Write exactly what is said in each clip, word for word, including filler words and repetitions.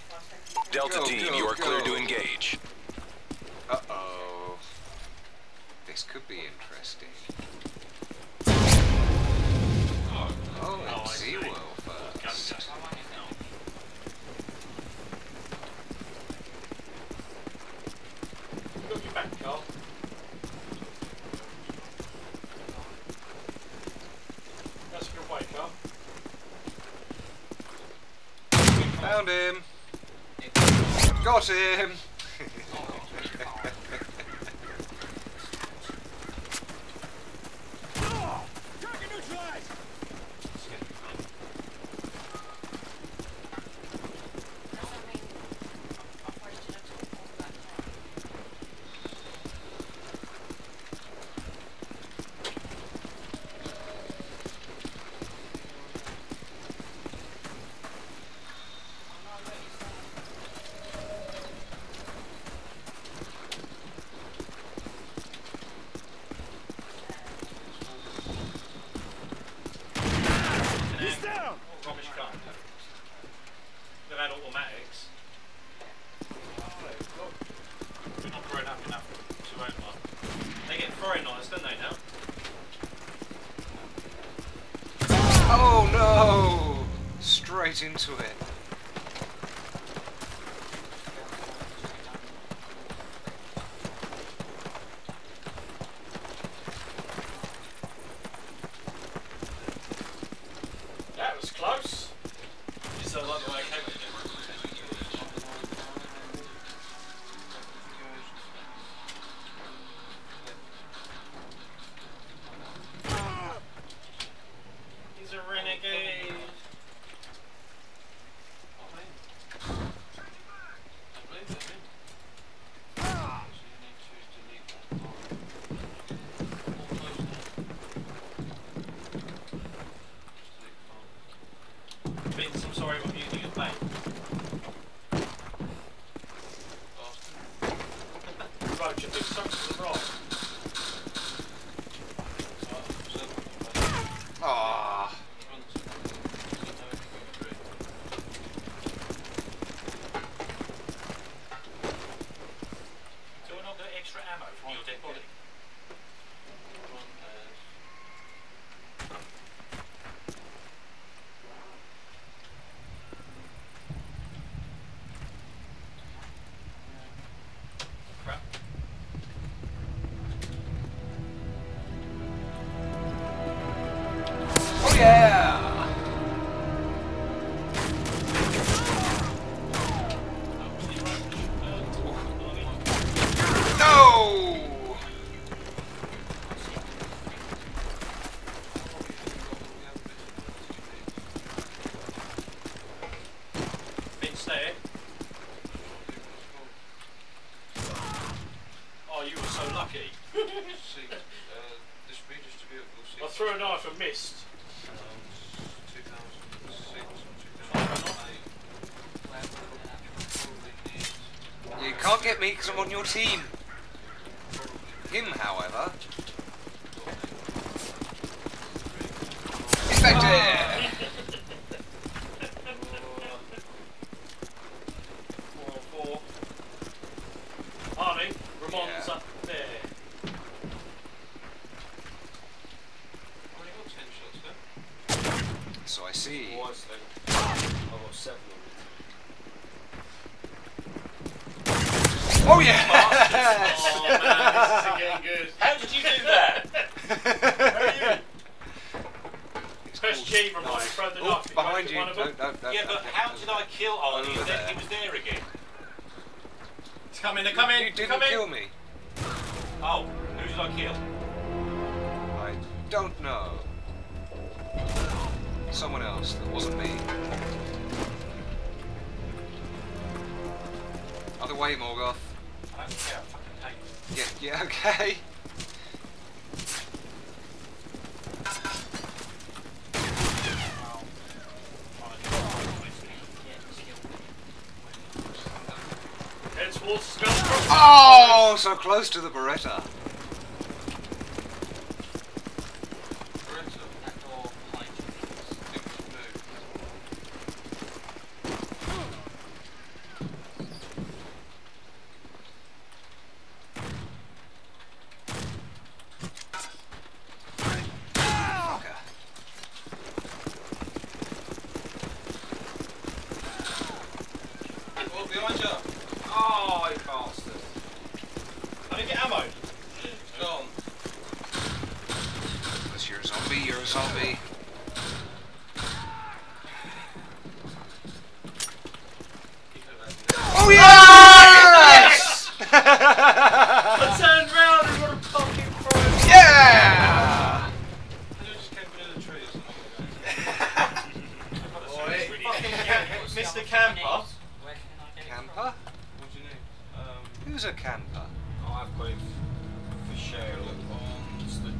Delta Go, team, go, you are go. clear to engage. Uh-oh. This could be interesting. Oh, Oh, Oh, I it's see. SeaWorld Go, first. go. You got your back, Carl. That's a good way, Carl. Found him. Got him. Rubbish gun. They've had automatics. We're not grown up enough to own one. They get throwing knives, don't they now? Oh no! Straight into it. That was close. You still like the way I came with it. He's a renegade. Vince, I'm sorry I'm using your plane. Roger, big sucks to the right. Ah. So we're not getting extra ammo from your dead body? Crap. Oh yeah! No! Vince, stay. Oh, you were so lucky. I threw a knife and missed. You can't get me because I'm on your team. Him, however. Infected! Four on four. Arnie, Ramon's Yeah. up there. So I see. Was then. I've got seven on Oh yeah! Oh man, this isn't getting good. How did you do that? Where are you? Press G, Ramon, throw the Oh, knife. behind you. One of No, them. no, no, Yeah, no, but no, how no, did no. I kill Arnie? Over He was there. there- He was there again. It's coming, they're coming. You they're didn't coming. kill me. Oh, who did I kill? I don't know. Someone else that wasn't me. Other way, Morgoth. I don't care. I fucking hate Yeah, yeah, okay. Head towards the skull cross. Oh, so close to the Beretta. behind you. Oh, you bastard. I didn't get ammo. Gone. Because you're a zombie, you're a zombie. Oh yes! I turned round and got a fucking throw. Yeah! I just came in the tree or something. Mister Camper. Camper? What do you need? Um, Who's a camper? oh, I've got it for Sherlock Holmes, the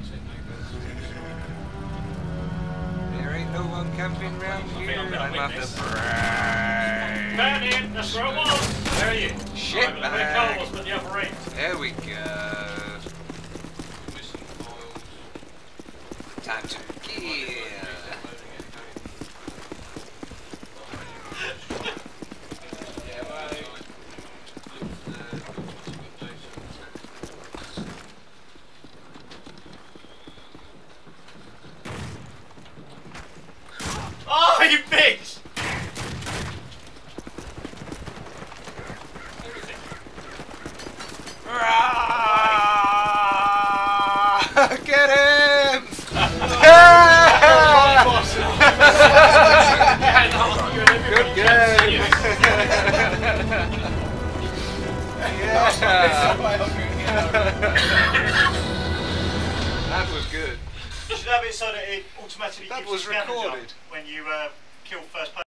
There ain't no one camping round I think here. I'm gonna I'm win after this. brain. Found it! That's where it was! Where are you? Shit Right, where the car bag. was, but the other end. There we go. Missing files. Time to kill. Oh, you bitch! Get him! Good game! Yeah! That was good. You should have it so that it automatically That gives was you scavenger recorded. when you uh, kill first person.